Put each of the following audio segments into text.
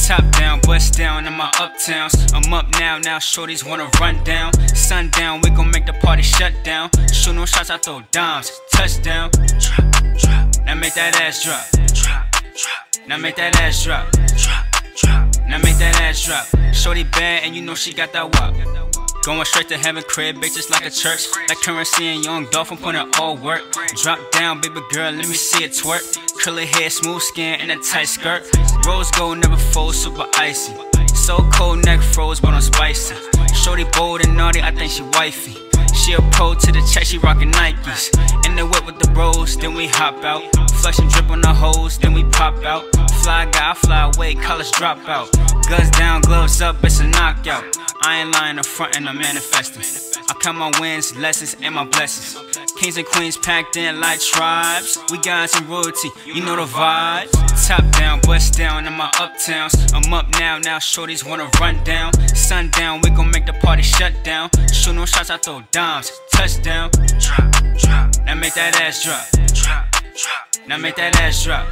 Top down, bust down in my uptowns. I'm up now shorties wanna run down. Sundown, we gon' make the party shut down. Shoot no shots, I throw dimes. Touchdown. Now make that ass drop. Now make that ass drop. Now make that ass drop. Shorty bad and you know she got that wop. Going straight to heaven, crib bitches like a church. Like Currency and Young Dolph, I'm putting all work. Drop down, baby girl, let me see it twerk. Curly hair, smooth skin, and a tight skirt. Rose gold never fold, super icy. So cold, neck froze, but I'm spicy. Shorty bold and naughty, I think she wifey. She a pro to the check, she rockin' Nikes. In the whip with the bros, then we hop out. Flush and drip on the hose, then we pop out. Fly guy, I fly away, college dropout. Guns down, gloves up, it's a knockout. I ain't lying, I'm frontin', I'm manifesting. I count my wins, lessons, and my blessings. Kings and queens packed in like tribes. We got some royalty, you know the vibe. Top down, bust down in my uptowns. I'm up now shorties wanna run down. Sundown, we gon' make the party shut down. Shoot no shots, I throw dimes. Touchdown. Now make that ass drop. Now make that ass drop.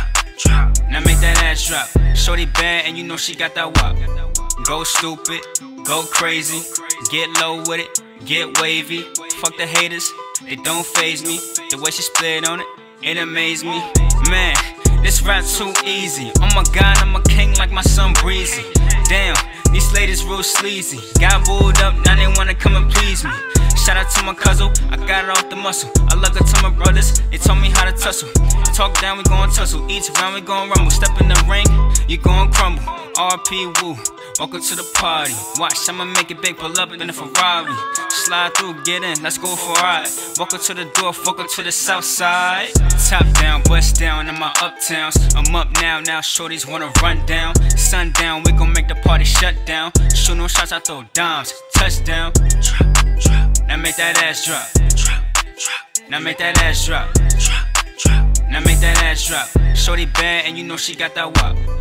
Now make that ass drop. Shorty bad and you know she got that wop. Go stupid, go crazy, get low with it, get wavy. Fuck the haters, it don't faze me. The way she split on it, it amazed me. Man, this rap too easy. Oh my god, I'm a king like my son Breezy. Damn, these ladies real sleazy. Got booed up, now they wanna come and please me. Shout out to my cousin, I got it off the muscle. I love to tell my brothers, they told me how to tussle. Talk down, we gon' tussle. Each round, we gon' rumble. Step in the ring, you gon' crumble. RP Woo, welcome to the party. Watch, I'ma make it big, pull up in a Ferrari. Slide through, get in, let's go for a ride. Welcome to the door, welcome to the south side. Top down, bust down in my uptowns. I'm up now shorties wanna run down. Sundown, we gon' make the party shut down. Shoot no shots, I throw dimes. Touchdown. Now make that ass drop. Now make that ass drop. Now make that ass drop. Shorty bad and you know she got that wop.